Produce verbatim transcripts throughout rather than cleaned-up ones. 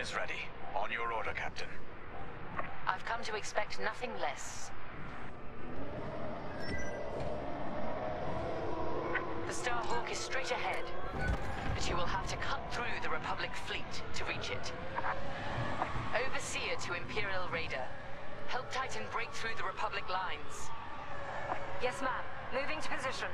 is ready. On your order, Captain. I've come to expect nothing less. The Starhawk is straight ahead, but you will have to cut through the Republic fleet to reach it. Overseer to Imperial Raider. Help Titan break through the Republic lines. Yes, ma'am. Moving to position.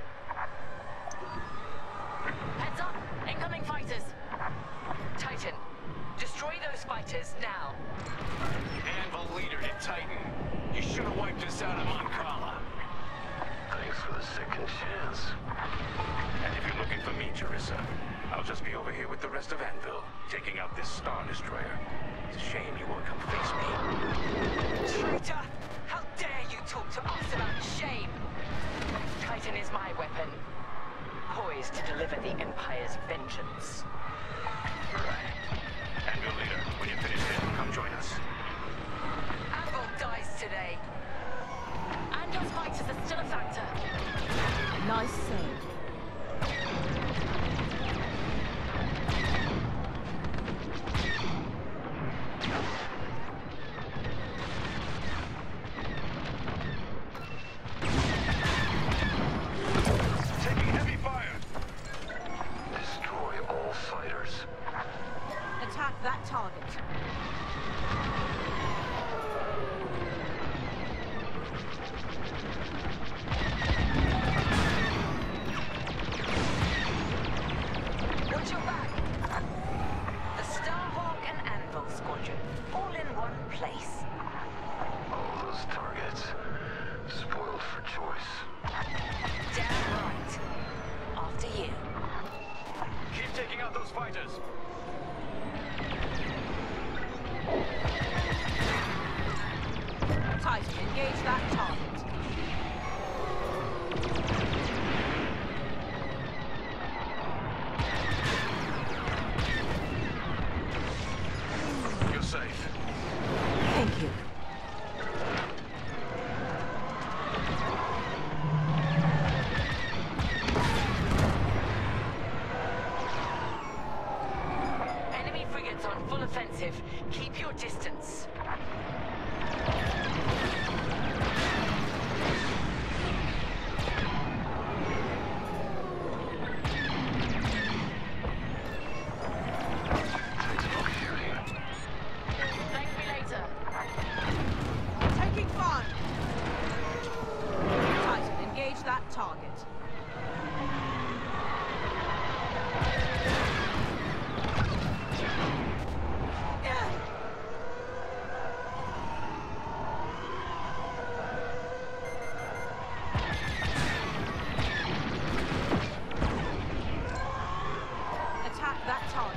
Heads up! Incoming fighters! Titan, destroy those fighters now. Anvil leader to Titan. You should have wiped us out of Moncala. Thanks for the second chance. And if you're looking for me, Jerissa, I'll just be over here with the rest of Anvil, taking out this Star Destroyer. It's a shame you won't come face me. Traitor! How dare you talk to us about shame? Titan is my weapon, poised to deliver the Empire's vengeance. Right. Anvil leader, when you're finished there, come join us. Anvil dies today. Anvil's fighters are still a factor. Nice save. That target. Watch your back. The Starhawk and Anvil Squadron, all in one place. All those targets, spoiled for choice. Damn right. After you. Keep taking out those fighters. Titan, engage that target. You're safe. Thank you. Enemy frigates on full offensive. Keep your distance. That target. Attack that target.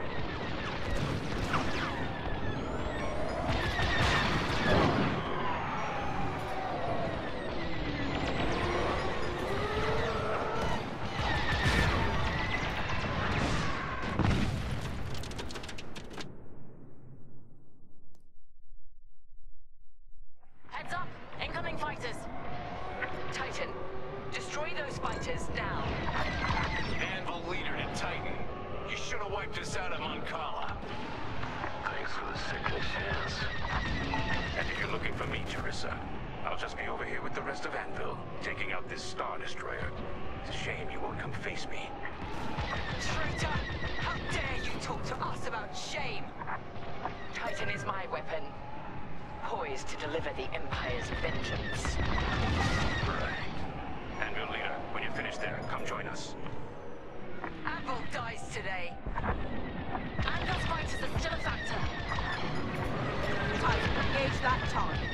Heads up! Incoming fighters! Titan, destroy those fighters now. Anvil leader to Titan. You should have wiped us out of Moncala. Thanks for the second chance. And if you're looking for me, Jerissa, I'll just be over here with the rest of Anvil, taking out this Star Destroyer. It's a shame you won't come face me. Traitor! How dare you talk to us about shame? Titan is my weapon, poised to deliver the Empire's vengeance. Right. Anvil leader, when you're finished there, come join us. Anvil dies today. Anvil's fighters are still a factor. Titan, engage that target.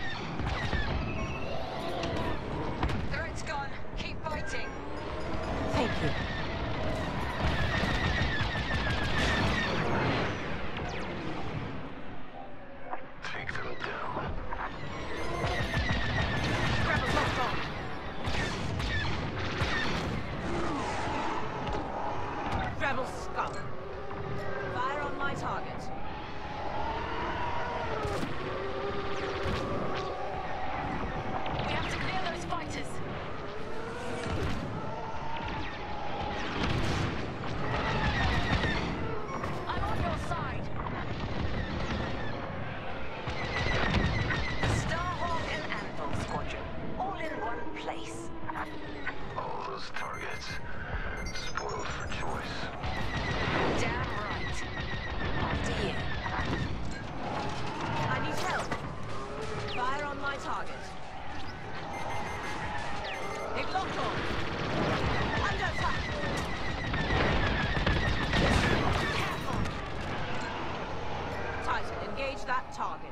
Threat's gone. Keep fighting. Thank you. Take them down. Rebels locked on. Rebel scum. Fire on my target. Titan, engage that target.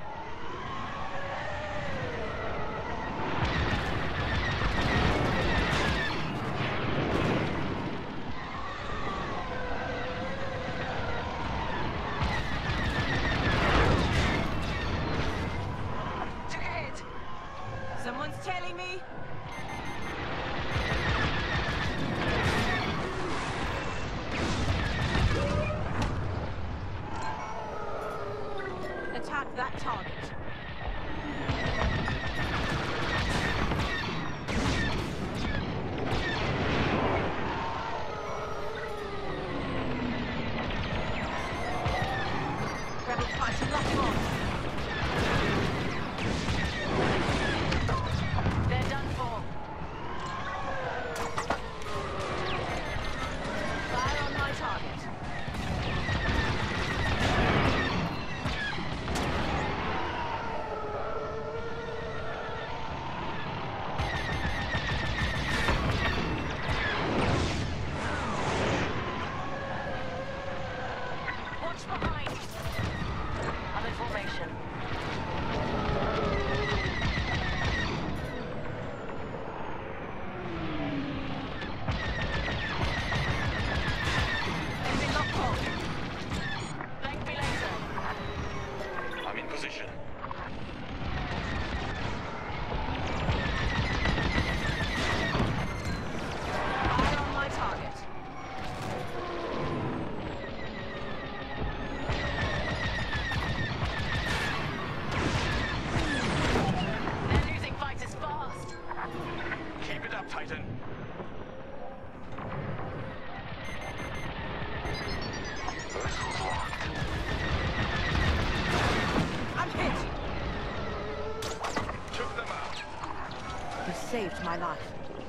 Took a hit. Someone's tailing me. Attack that target. Rebel Titan locked on. They're done for. Fire on my target. Watch behind. I'm in formation. Enemy locked on. Thank me later. I'm in position. Fire on my target. They're losing fighters fast. Keep it up, Titan. Missiles locked. I'm hit. Took them out. You saved my life.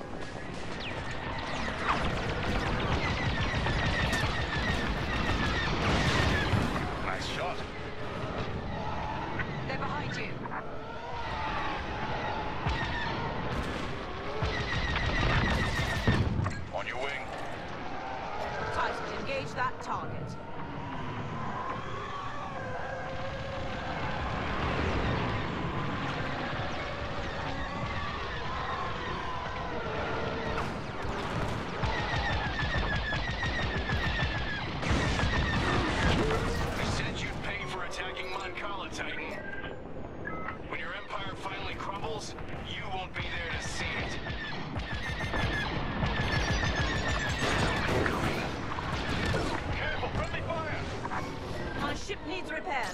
Nice shot. They're behind you. On your wing. Titan, engage that target. I said you'd pay for attacking Moncala, Titan. When your empire finally crumbles, you won't be there to see it. Careful, friendly fire! My ship needs repairs.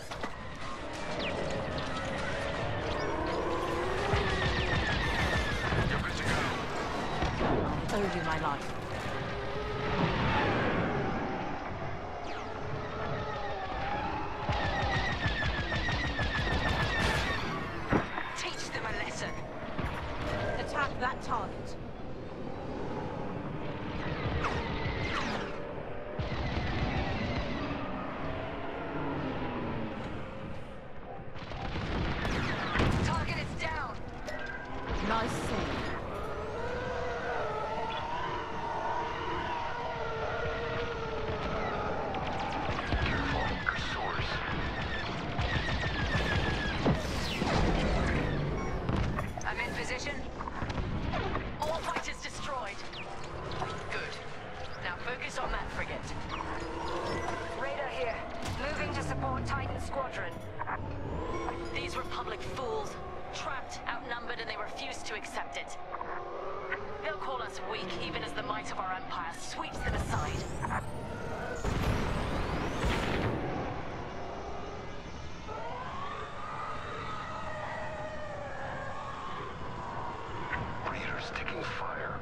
You're good to go. Owe you my life. Teach them a lesson. Attack that target. Target is down. Nice save. Careful. Your swords. I'm in position. All fighters destroyed. Good. Now focus on that frigate. Radar here. Moving to support Titan Squadron. These Republic fools. Trapped, outnumbered, and they refuse to accept it. They'll call us weak, even as the might of our empire sweeps them aside. Raiders taking fire.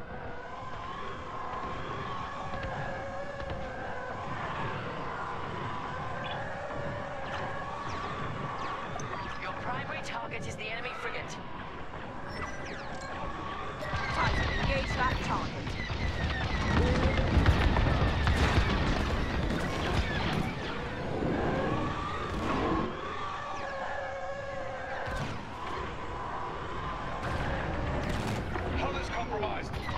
Your primary target is the enemy frigate. Titan, engage that target. Hull is compromised.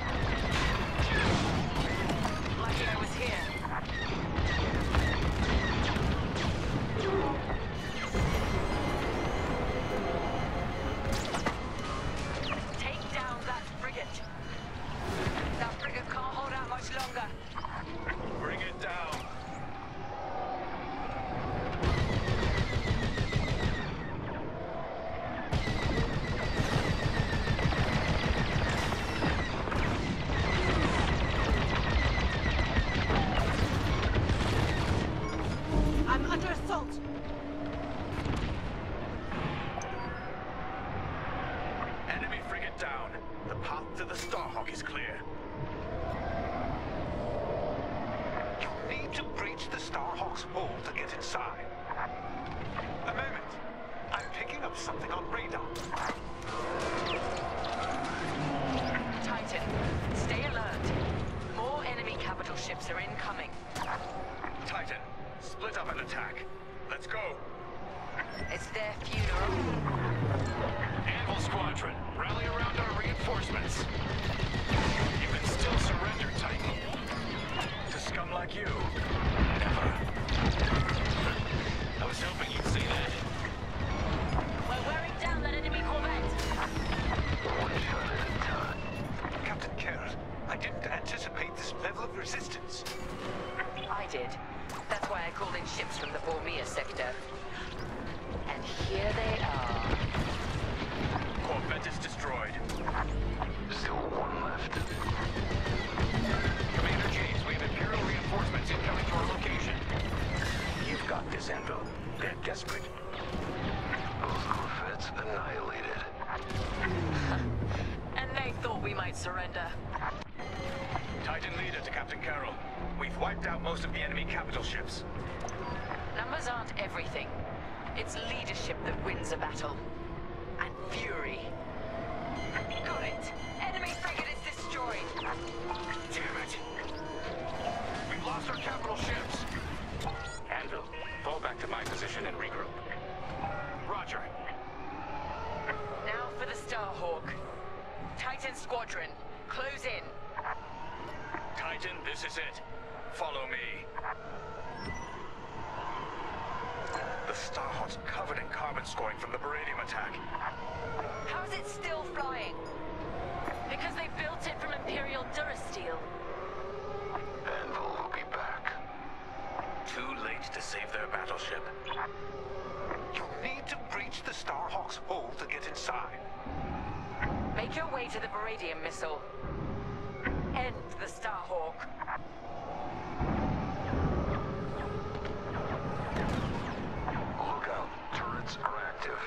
assault! Enemy frigate down. The path to the Starhawk is clear. You need to breach the Starhawk's hull to get inside. A moment. I'm picking up something on radar. Titan, stay alert. More enemy capital ships are incoming. Titan, split up and attack. Let's go. It's their funeral. Anvil Squadron, rally around our reinforcements. You can still surrender, Titan. To scum like you, never. I was hoping you'd say that. We're wearing down that enemy corvette. One shot at a time. Captain Kerr, I didn't anticipate this level of resistance. I did. That's why I called in ships from the Bormia sector. And here they are. Corvette is destroyed. Still one left. Commander James, we have Imperial reinforcements incoming to our location. You've got this, Anvil. They're desperate. Those corvettes annihilated. And they thought we might surrender. Titan leader to Captain Carroll. We've wiped out most of the enemy capital ships. Numbers aren't everything. It's leadership that wins a battle. And fury. Got it. Enemy frigate is destroyed. Damn it. We've lost our capital ships. Anvil, fall back to my position and regroup. Roger. Now for the Starhawk. Titan Squadron, close in. Titan, this is it. Follow me. The Starhawk's covered in carbon scoring from the Beradium attack. How's it still flying? Because they built it from Imperial Durasteel. Anvil will be back. Too late to save their battleship. You need to breach the Starhawk's hull to get inside. Make your way to the Beradium missile. End the Starhawk. Look out. Turrets are active.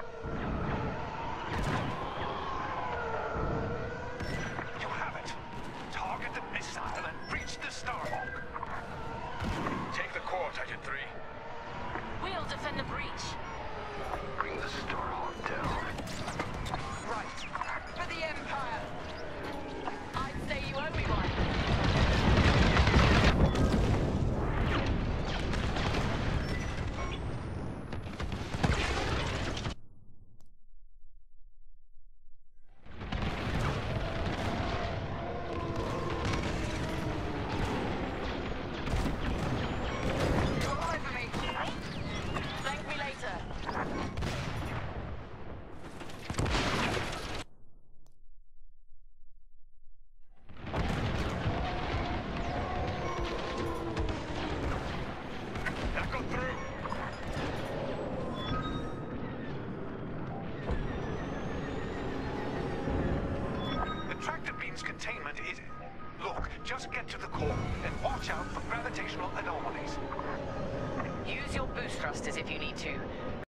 You have it. Target the missile and breach the Starhawk. Take the core, Titan three. We'll defend the breach. Bring the Starhawk down. Right. For the Empire. I'd say you owe me one. Come on for me. Thank me later. That got through. The tractor beam's containment is... Look, just get to the core and watch out for gravitational anomalies. Use your boost thrusters if you need to.